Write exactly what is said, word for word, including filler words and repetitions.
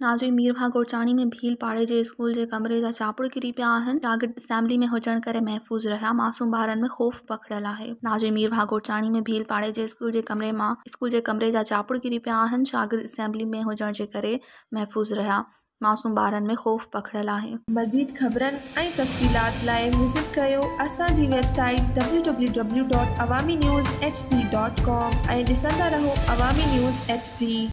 नाज़रीन, मीरभा गोरचाणी में भील पाड़े जे स्कूल जे कमरे जा चापुड़ किरी पिया आहिनि। शागिर्द असेंबली में हुजण करे महफ़ूज़ रहिया। मासूम ॿारनि में ख़ौफ़ पखिड़ियल आहे। नाज़रीन, मीरभा गोरचाणी में भील पाड़े जे स्कूल जे कमरे मां स्कूल जे कमरे जा चापुड़ किरी पिया आहिनि। शागिर्द असेंबली में हुजण जे करे महफ़ूज़ रहिया। मासूम ॿारनि में ख़ौफ़ पखिड़ियल आहे। मज़ीद ख़बरनि ऐं तफ़सीलात लाइ विज़िट कयो असांजी website W W W dot Awami news H D dot com ऐं ॾिसंदा रहो अवामी न्यूज़ एच डी।